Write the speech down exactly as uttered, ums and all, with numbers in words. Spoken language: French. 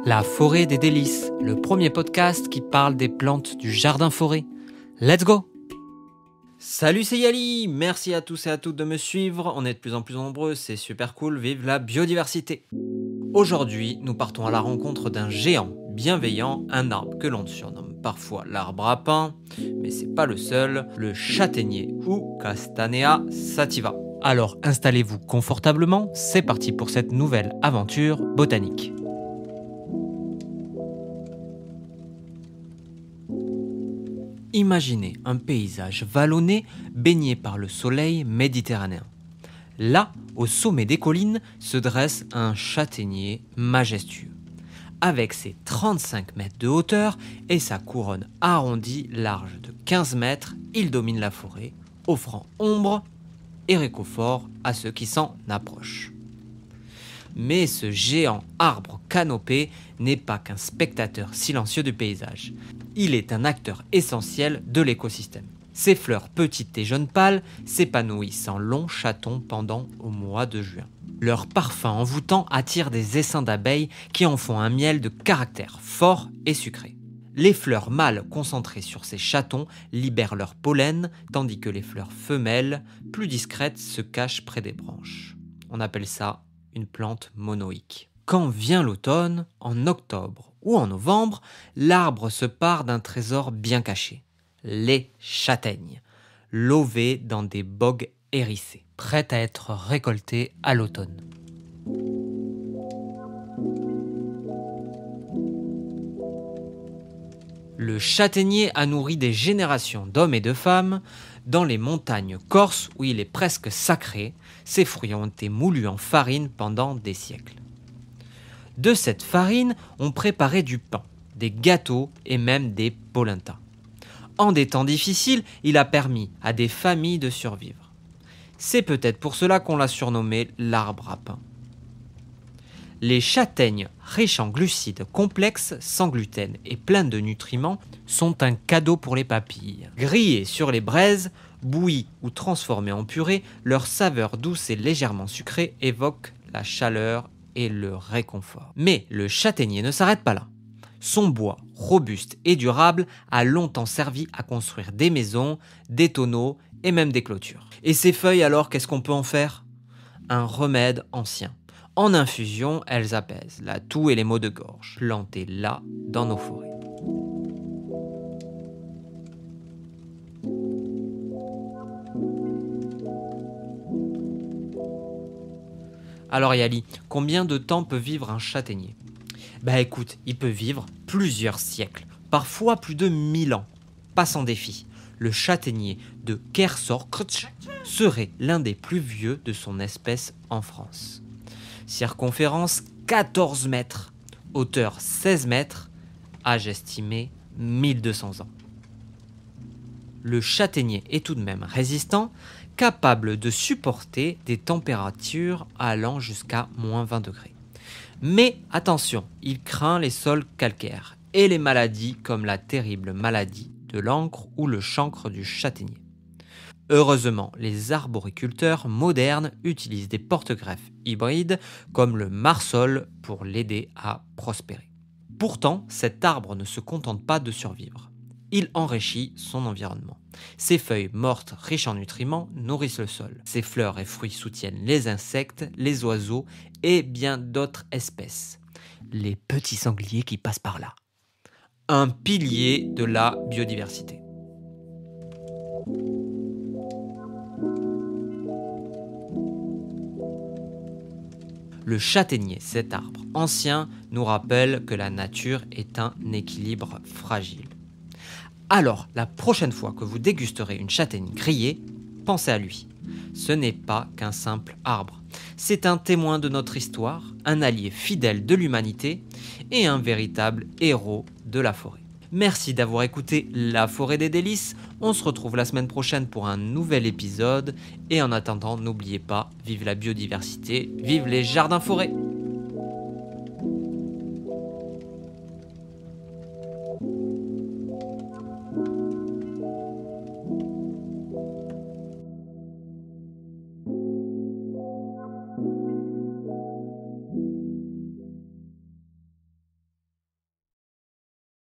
La forêt des délices, le premier podcast qui parle des plantes du jardin-forêt. Let's go! Salut, c'est Yali! Merci à tous et à toutes de me suivre. On est de plus en plus nombreux, c'est super cool, vive la biodiversité! Aujourd'hui, nous partons à la rencontre d'un géant bienveillant, un arbre que l'on surnomme parfois l'arbre à pain, mais c'est pas le seul, le châtaignier ou Castanea sativa. Alors installez-vous confortablement, c'est parti pour cette nouvelle aventure botanique. Imaginez un paysage vallonné baigné par le soleil méditerranéen. Là, au sommet des collines, se dresse un châtaignier majestueux. Avec ses trente-cinq mètres de hauteur et sa couronne arrondie large de quinze mètres, il domine la forêt, offrant ombre et réconfort à ceux qui s'en approchent. Mais ce géant arbre canopé n'est pas qu'un spectateur silencieux du paysage. Il est un acteur essentiel de l'écosystème. Ses fleurs petites et jaunes pâles s'épanouissent en longs chatons pendant au mois de juin. Leur parfum envoûtant attire des essaims d'abeilles qui en font un miel de caractère fort et sucré. Les fleurs mâles concentrées sur ces chatons libèrent leur pollen, tandis que les fleurs femelles, plus discrètes, se cachent près des branches. On appelle ça une plante monoïque. Quand vient l'automne, en octobre ou en novembre, l'arbre se pare d'un trésor bien caché. Les châtaignes, levées dans des bogues hérissés, prêtes à être récoltées à l'automne. Le châtaignier a nourri des générations d'hommes et de femmes. Dans les montagnes corses où il est presque sacré, ses fruits ont été moulus en farine pendant des siècles. De cette farine, on préparait du pain, des gâteaux et même des polenta. En des temps difficiles, il a permis à des familles de survivre. C'est peut-être pour cela qu'on l'a surnommé l'arbre à pain. Les châtaignes riches en glucides complexes, sans gluten et pleines de nutriments sont un cadeau pour les papilles. Grillées sur les braises, bouillies ou transformées en purée, leur saveur douce et légèrement sucrée évoque la chaleur et le réconfort. Mais le châtaignier ne s'arrête pas là. Son bois, robuste et durable, a longtemps servi à construire des maisons, des tonneaux et même des clôtures. Et ces feuilles alors, qu'est-ce qu'on peut en faire ? Un remède ancien. En infusion, elles apaisent la toux et les maux de gorge, plantées là, dans nos forêts. Alors Yali, combien de temps peut vivre un châtaignier ? Bah écoute, il peut vivre plusieurs siècles, parfois plus de mille ans. Pas sans défi, le châtaignier de Kersorkrtch serait l'un des plus vieux de son espèce en France. Circonférence quatorze mètres, hauteur seize mètres, âge estimé mille deux cents ans. Le châtaignier est tout de même résistant, capable de supporter des températures allant jusqu'à moins vingt degrés. Mais attention, il craint les sols calcaires et les maladies comme la terrible maladie de l'encre ou le chancre du châtaignier. Heureusement, les arboriculteurs modernes utilisent des porte-greffes hybrides comme le marsol pour l'aider à prospérer. Pourtant, cet arbre ne se contente pas de survivre. Il enrichit son environnement. Ses feuilles mortes riches en nutriments nourrissent le sol. Ses fleurs et fruits soutiennent les insectes, les oiseaux et bien d'autres espèces. Les petits sangliers qui passent par là. Un pilier de la biodiversité. Le châtaignier, cet arbre ancien, nous rappelle que la nature est un équilibre fragile. Alors, la prochaine fois que vous dégusterez une châtaigne grillée, pensez à lui. Ce n'est pas qu'un simple arbre. C'est un témoin de notre histoire, un allié fidèle de l'humanité et un véritable héros de la forêt. Merci d'avoir écouté La Forêt des Délices. On se retrouve la semaine prochaine pour un nouvel épisode. Et en attendant, n'oubliez pas, vive la biodiversité, vive les jardins-forêts.